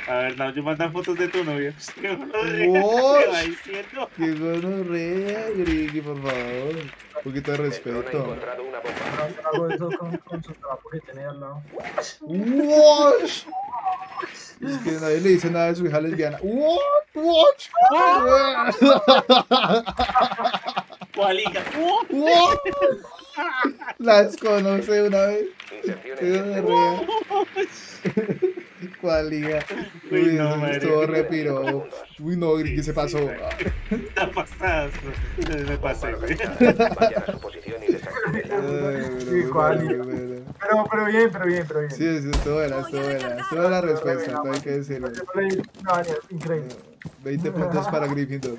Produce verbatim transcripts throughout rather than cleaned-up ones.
A ver, no, yo mando fotos de tu novio. ¿Qué gonorrea? Wow. ¿Qué va diciendo? Qué gonorrea, Griggy, por favor. Un poquito de El dron ha respeto. encontrado una bomba. Ahora yo hago eso con, con su trapo que tiene al lado. Wash. Es que nadie le dice nada de su hija lesbiana. What? What? ¿Cuál hija? What? La desconoce una vez. Inserción Qué en gonorrea. ¿Cuál hija? Uy, Uy, no, eso madre. estuvo repiro. Uy, no, Griggy se pasó. Está pasado. Me pasé, güey. Vayan a su posición y desactívenla. Ay, Sí, pero, ¿cuál? pero, pero. Pero, pero bien, pero bien, pero bien. Sí, sí, estuvo buena, estuvo buena. Estuvo buena la respuesta, no hay que decirlo. No, es increíble. veinte puntos para Gryffindor.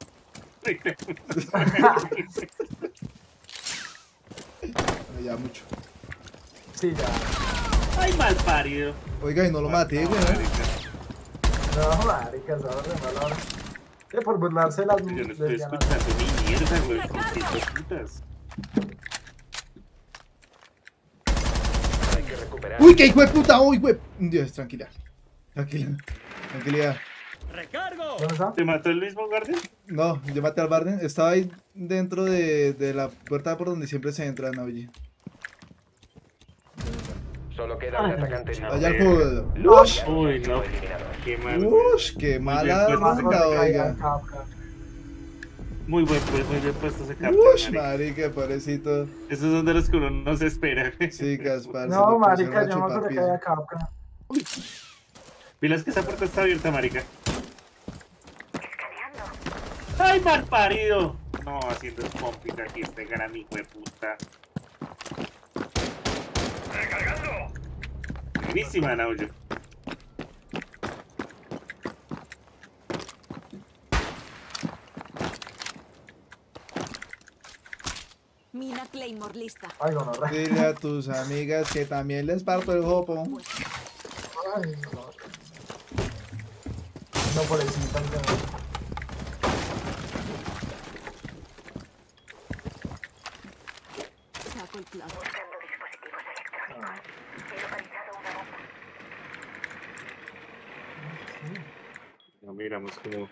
Bueno, ya mucho. Sí, ya. Ay, mal parido. Oiga, y no lo maté, güey. No, marica, esa hora de mala hora. Eh, por burlarse de las Yo no estoy lesbianas. escuchando ni mierda, güey. ¿Por qué estas putas? Hay que recuperar. Uy, qué hijo de puta, uy, güey. Dios, tranquila. Tranquila. Tranquilidad. ¿Dónde está? ¿Te mató el mismo guardia? No, yo maté al Barden. Estaba ahí dentro de, de la puerta por donde siempre se entra, Navi. Solo queda un atacante en Allá al ver. juego. Los Uy, no. eliminados. Qué mal. Ush, qué mala bien, pues, ronda, oiga. Muy buen, pues, muy bien puesto ese captain. Ush, marica. marica, pobrecito. Esos son de los que uno no se espera. Sí, Gaspar. se No, lo marica, pusieron a yo no me chupar acuerdo que piso. había Capca. Pilas que esa puerta está abierta, marica. ¡Ay, mal parido! No, haciendo pumping aquí este gran hijo de puta. Buenísima, Nauyo. Mina Claymore lista. Ay, no, no, Dile a tus amigas que también les parto el jopo. Ay, no. No, por el cinta, no. Saco el clavo. No miramos como.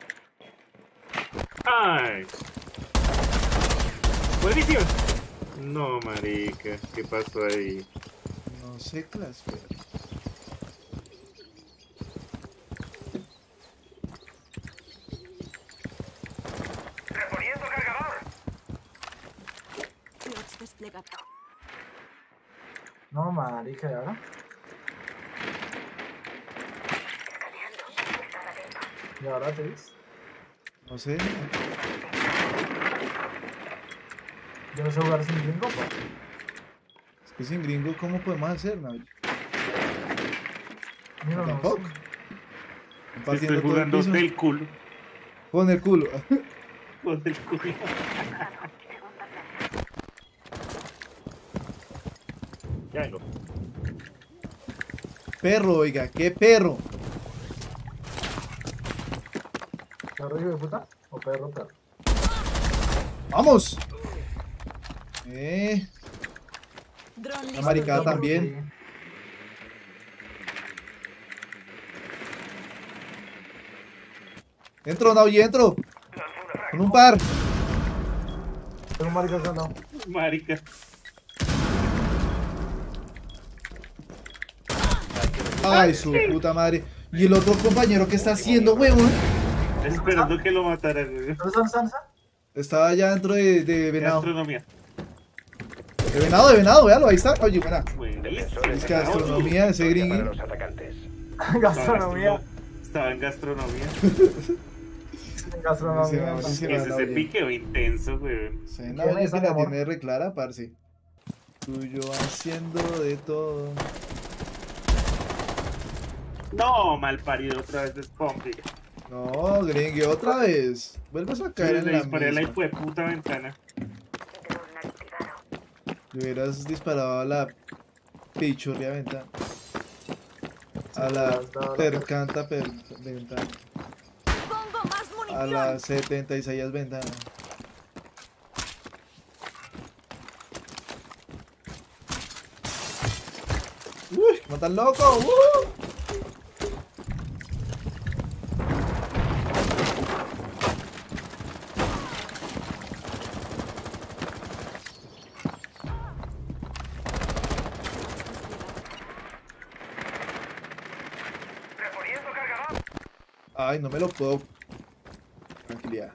¡Ay! ¡Buenísimo! No, marica, ¿qué pasó ahí? No sé, Clasper. ¡Reponiendo cargador! Clutch desplegado. No, marica, ¿y ahora? ¿Y ahora te ves? No sé. Yo no sé jugar sin gringo, pues. Es que sin gringo, ¿cómo podemos hacer, Navi? Mira, no Tampoco. sé. Compartiendo Estoy todo el jugando piso. del culo. Con el culo. Con el culo. Ya no. Perro, oiga, qué perro. ¿Perro hijo de puta? ¿O perro, perro? ¡Vamos! Eh, Drone la listo. maricada Perro, también. Entro, Navi, entro. Con un par. sí. Tengo un marica acá, no. Marica. Ay, su puta madre. Y el otro compañero, ¿qué está haciendo, huevón? Esperando que lo mataran. güey. ¿Dónde está salsa? Estaba allá dentro de, de venado. Gastronomía. De venado, de venado, véalo, ahí está. Oye, buena. Buenísimo. Es que gastronomía, ese Victoria gringui. para los atacantes. Gastronomía. Estaba en gastronomía. Gastronomía. Sí, sí, Es ese Navi. piqueo intenso, güey. Sí, ¿Quién Navi es, que la amor? tiene reclara, parce. Tuyo haciendo de todo. No, mal parido otra vez de Spompy. No, gringue, otra vez. Vuelves a caer Le en la disparé a la misma. hijo de puta ventana. Le hubieras disparado a la pichurria ventana. A la percanta per ventana. Pongo más A munición. la setenta y seis ventana. Uy, ¿cómo tan loco? ¡Uh! Ay, no me lo puedo. Tranquilidad.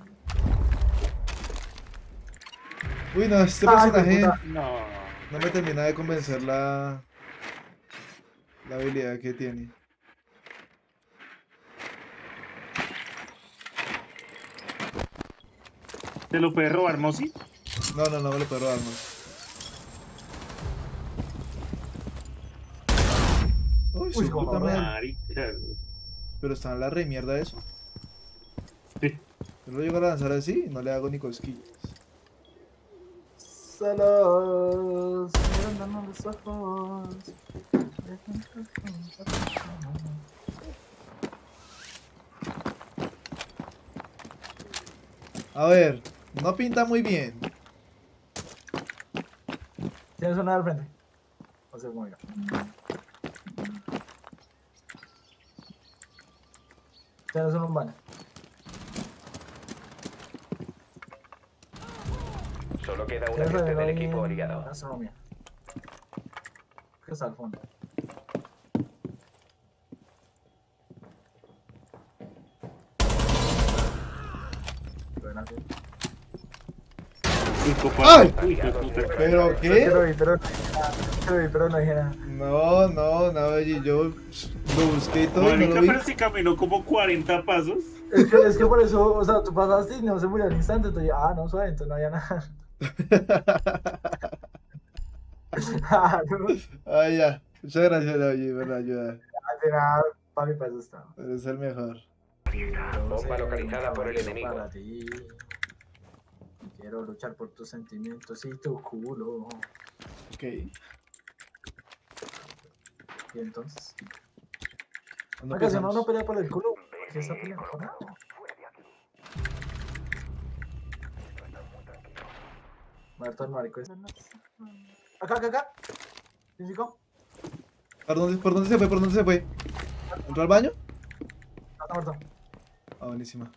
Uy, no, este Ay, personaje puta. No. no me termina de convencer la, la habilidad que tiene. ¿Te lo puedes robar, Mosi? No, no, no me lo puedo robar más. Uy, su Uy, puta joder. madre. Marica. Pero está en la re mierda eso. Sí. Yo lo llego a lanzar así y no le hago ni cosquillas. Solos, mirando los ojos. A ver, no pinta muy bien. ¿Tienes una al frente? O sea, como yo. Tienes una en un baño. Solo queda un Tienes agente una del ahí equipo en aliado. astronomía. ¿Qué está al fondo? Buena, sí. Cinco ¡Ay! pasos. Uy, qué puta. ¿Pero Pero qué? lo vi, pero no dije nada. Lo vi, pero no dije nada. No, no, no, oye, yo lo busqué y todo y no Marica, lo vi. pero si caminó como cuarenta pasos. Es que, es que por eso, o sea, tú pasaste y no se murió al instante. Entonces, ah, no, suave, entonces no había nada. Ah, no, Ay, ya. Muchas gracias, oye, por la ayuda. de nada, papi, para eso está. Eres el mejor. Bomba localizada por el Caballero enemigo. para ti. Quiero luchar por tus sentimientos y tu culo. Ok. Y entonces, ¿Cuándo acá si uno empezamos? no pelea por el culo, ¿qué está peleando por nada? Muerto el marico. ese. Acá, acá, acá. Físico. ¿Por dónde, ¿Por dónde se fue? ¿Por dónde se fue? ¿Entró al baño? Está muerto. Ah, buenísima.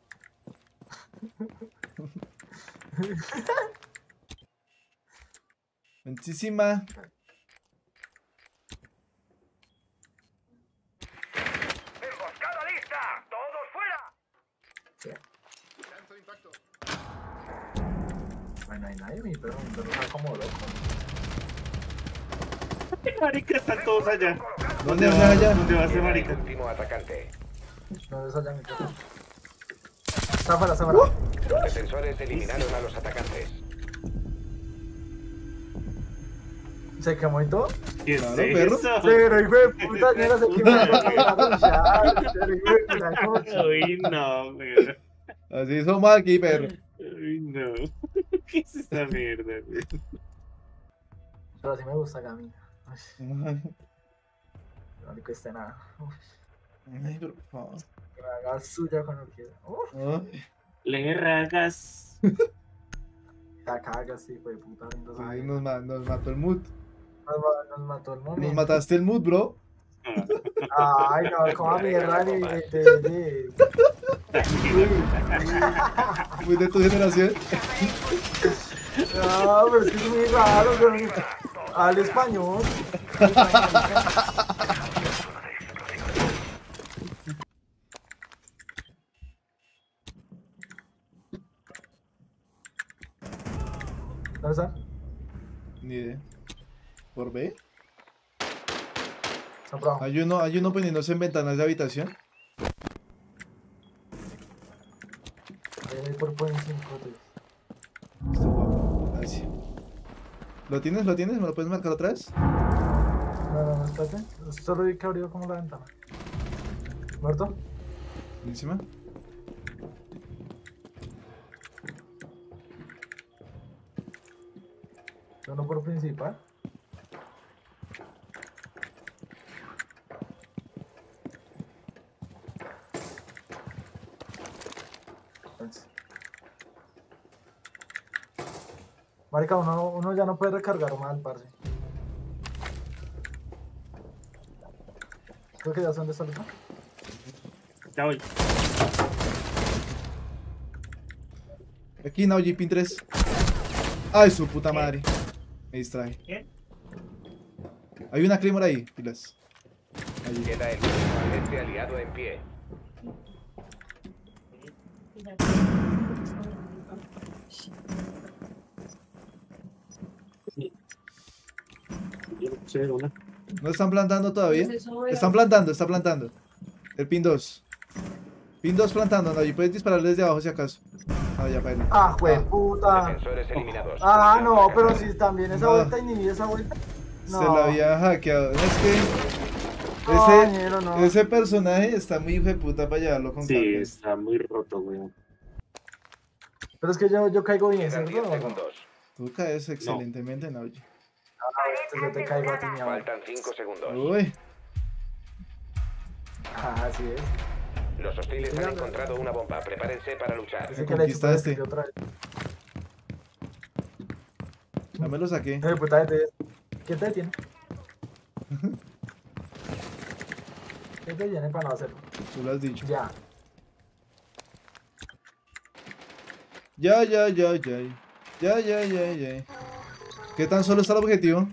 Buenísima. ¡Emboscada lista! ¡Todos fuera! Bueno, no hay nadie, mi perro, mi perro está como loco. Marica, están todos allá. ¿Dónde vas allá? ¿Dónde va ese Queda el marica? último atacante. No es allá, mi perro. Está afuera, está afuera. Los defensores eliminaron a los atacantes. Se quemó y todo. ¿Qué Claro, es perro. eso? Pero hijo de puta, mira, se quemó. Pero hijo de puta, coche. Uy, no, güey. Así somos aquí, perro. Uy, no. ¿Qué es esta mierda, güey? Pero así me gusta, Gami. No le cueste nada. Uf, Ay, pero por favor. que me haga suya cuando quiera. Uf, Ay, Le ragas. la cagas, hijo de puta. Entonces, ay, ahí nos, ma- nos mató el mood. nos, ma- nos mató el Nos momento. mataste el mood, bro. Ay, no, como a mierda de, de, de, de. Muy de tu generación. No, pero es que es muy raro, güey. Al español. ¿Dónde está? Ni idea. ¿Por B? Está por abajo. Hay uno, hay uno poniéndose en ventanas de habitación. Ahí por point cinco, tío. Está guapo. Gracias. ¿Lo tienes? ¿Lo tienes? ¿Me lo puedes marcar otra vez? No, no, no, espérate. Solo vi que abrió como la ventana. ¿Muerto? Buenísima. Uno por principal. Entonces. Marica, uno, uno ya no puede recargar mal, parce. Creo que ya son de salud, ¿no? Ya voy. Aquí, Naoji, pin tres. Ay, su puta madre. Me distrae. ¿Qué? Hay una Claymore ahí, pilas. Allí. Queda el último agente aliado en pie. Yo no puse una. ¿No están plantando todavía? Están plantando, está plantando. El pin dos. Pin dos plantando, no, y puedes disparar desde abajo si acaso. No, ya baila. Ah, puta. Defensores eliminados. Ah, Misión no, fracasada. pero si también esa No. vuelta inhibida esa vuelta. No. Se la había hackeado. Es que No, ese, ñero, no. ese personaje está muy hijo de puta para llevarlo con Sí, calma. está muy roto, weón. Pero es que yo, yo caigo bien, Quedan ¿cierto? diez segundos. Tú caes excelentemente, no. Oye. Ah, este yo te caigo a ti, mi amor. Faltan cinco segundos. Uy, Ah, así es. Los hostiles han encontrado una bomba. Prepárense para luchar. Ese que le chupé conquistaste. este otra vez. ya me lo saqué. Eh, puta, este- ¿quién te detiene? ¿Quién te detiene para no hacerlo? Tú lo has dicho. Ya. Ya, ya, ya, ya. Ya, ya, ya, ya. ¿Qué tan solo está el objetivo?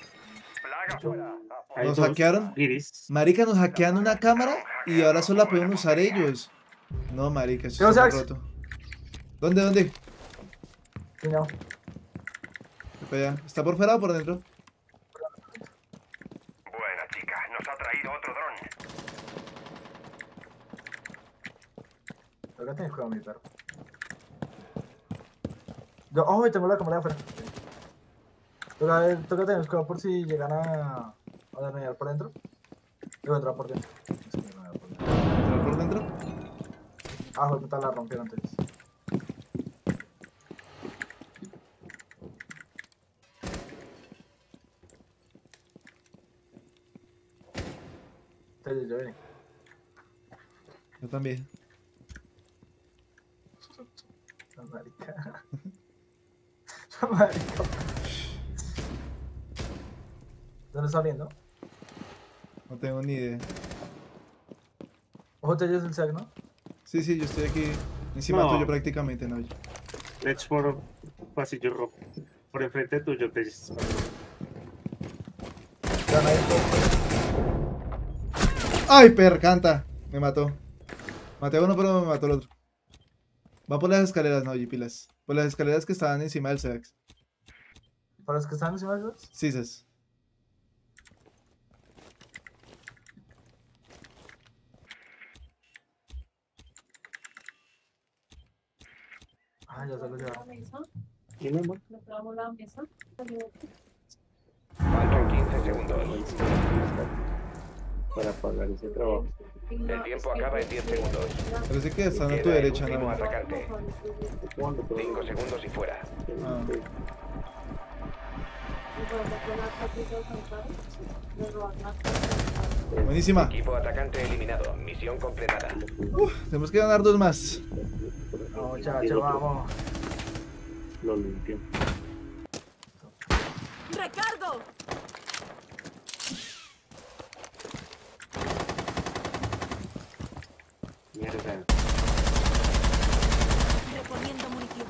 Hay ¿Nos dos hackearon? Iris. Marica, nos hackean una cámara y ahora solo la pueden usar ellos. No, marica, eso ¿Qué está muy haces? roto. ¿Dónde, dónde? Sí, no. Para allá. ¿Está por fuera o por dentro? Buena chica, nos ha traído otro dron. Acá tienes cuidado, mi perro. Yo, oh, tengo la cámara de afuera. Toca, toca tener cuidado por si llegan a, a dañar por dentro. Debo entrar por dentro. Sí, no, no, por dentro. ¿Está por dentro? Ah, joder, puta, la rompieron antes. Entonces, yo vine. Yo también. La marica. La marica. ¿Dónde está abriendo? No tengo ni idea. Ojo, te es el seg, ¿no? Sí, sí, yo estoy aquí encima No. tuyo prácticamente, no. Let's por pasillo rojo. Por enfrente tuyo te Ya no hay. ¡Ay, percanta! Me mató. Maté a uno, pero me mató el otro. Va por las escaleras, no, oye, pilas. Por las escaleras que estaban encima del Sedax. ¿Para los que están encima de esos? Sí, Ses. Ah, ya se lo llevaron. ¿Y mi amor? Faltan quince segundos. Para pagar ese trabajo. El tiempo acaba en diez segundos. Parece que están a tu Queda el derecha, último ¿no? atacante. ¿Cuándo? cinco segundos y fuera. Ah. Buenísima. Equipo atacante eliminado. Misión completada. Tenemos que ganar dos más. No, muchacho, vamos. Lo limpio. ¡Recargo! Mierda. Reponiendo munición.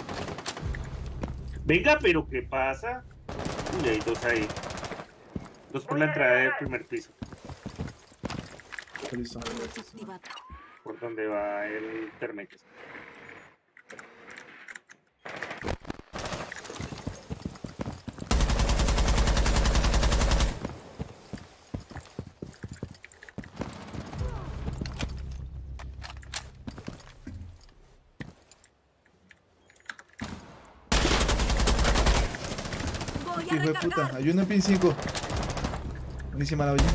Venga, pero ¿qué pasa? Uy, hay dos ahí. Dos por la entrada del primer piso. Listo. Activado. Por donde va el Termex. Voy a Hijo de puta. recargar. Hay uno en pin cinco. Buenísima la oye.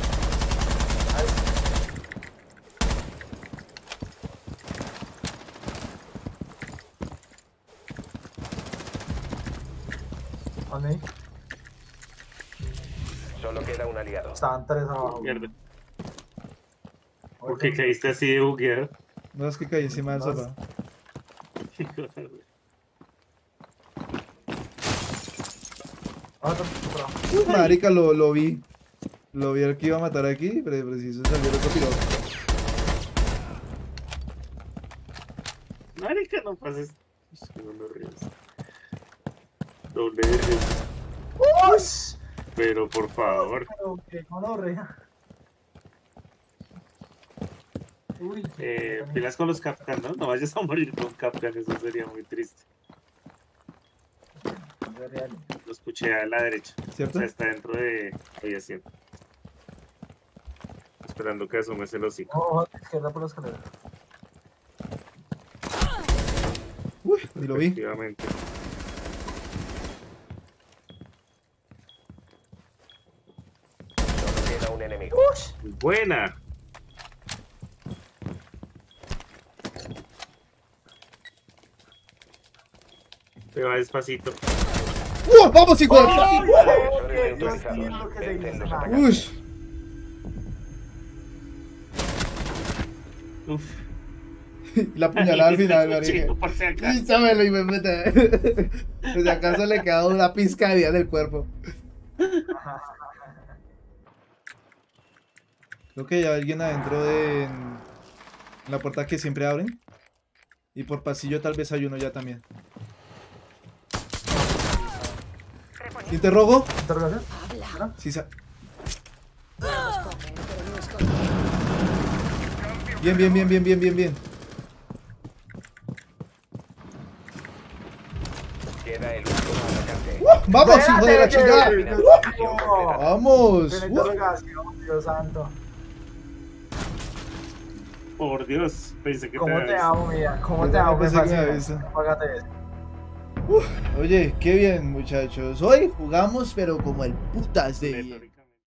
¿Dónde? Solo queda un aliado. Estaban tres abajo. Mierda. ¿Por qué caíste así de bugueado? No es que caí encima del sofá. Otro, otro. Marica, lo, lo vi. Lo vi al que iba a matar aquí, pero preciso salió el otro piloto. Marica, no pases. Es que no me ríes. Doble R. ¡Ush! Pero por favor. Pero qué gonorrea. Uy, Eh, pilas con los Capcan, ¿no? No vayas a morir con Capcan, eso sería muy triste. es real. Lo escuché a la derecha. O ¿Cierto? sea, está dentro de aviación. Esperando que asumes el hocico. Ojo, izquierda por la escalera. Uy, ni lo vi. Efectivamente. Solo queda un enemigo. Buena. Te va despacito. ¡Uh! ¡Vamos, hijo de puta! Defensores Dios neutralizados. mío, lo que se Venten dice, los man. atacantes. Uy. Uf. La puñalada al final, Este cuchillo, marica. por si acaso. Y sábelo y me mete. Pues si acaso le queda una pizca de vida del cuerpo. Creo que hay alguien adentro de en la puerta que siempre abren. Y por pasillo tal vez hay uno ya también. ¿Interrogo? ¿Interrogación? Sí, sa- Bien, bien, bien, bien, bien, bien, bien. Queda el último atacante. ¡Vamos, hijo de la chingada! No. ¡Vamos! Tiene ¡Uh! interrogación, Dios santo. Por Dios, pensé que ¿Cómo te te había amo, mía? ¿Cómo Yo te amo? también Me pensé que me fascina. había Apágate eso. Oye, qué bien, muchachos. Hoy jugamos, pero como el putas de visto. bien.